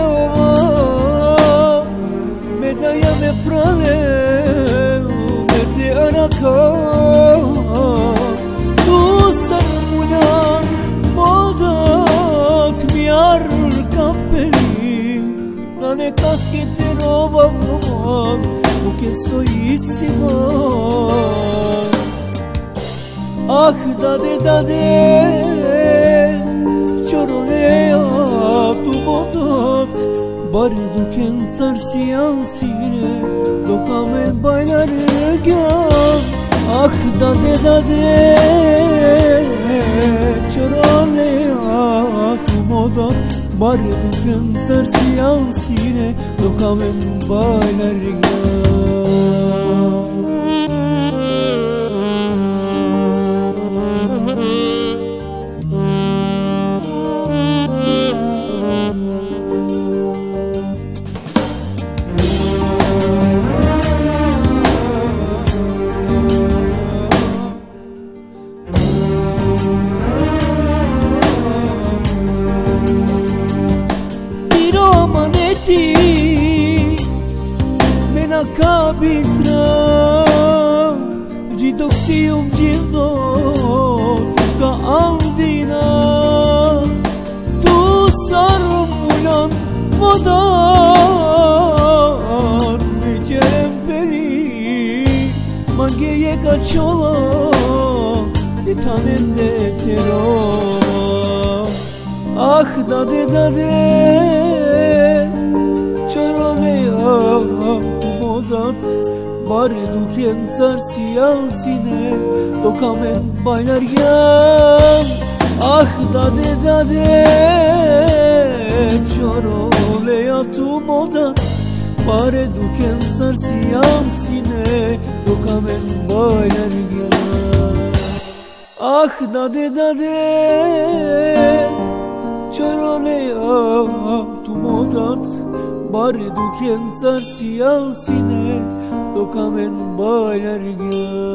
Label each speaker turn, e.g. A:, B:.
A: Medaja me prale me te anaka Tu sam munjan modat mi arul kapeli Nane kaskete roba roman u che soissima Ah dade Çorolea tu botat Bari duken sarsiyan sine Dokamen baylar gyan Ah dade Çorolea tu botat Bari duken sarsiyan sine Dokamen baylar gyan Mena kabistram Gjidoksium gjithdo Ka andina Tu sarëm ulan Modan Me qerem peli Mangeje ka qola Te tanen de tero Ah dade Bari duken sarsiyan sine Dokamen baylar yan Ah dade Çorolea tu moda Bari duken sarsiyan sine Dokamen baylar yan Ah dade Çorolea tu moda Bari duken sarsiyan sine Dokamen baylar gel